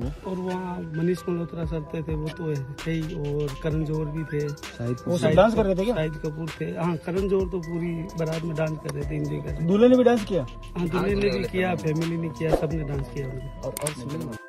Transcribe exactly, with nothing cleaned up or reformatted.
उसमें? और वहाँ मनीष मल्होत्रा सर थे, वो तो थे ही, और करण जौहर भी थे। वो सब डांस कर रहे थे क्या? शाहिद कपूर थे। हाँ, करण जौहर तो पूरी बारात में डांस कर रहे थे, एंजॉय कर रहे थे। दूल्हे ने भी डांस किया? हाँ, दूल्हे ने भी किया, फैमिली ने किया, सबने डांस किया। और, और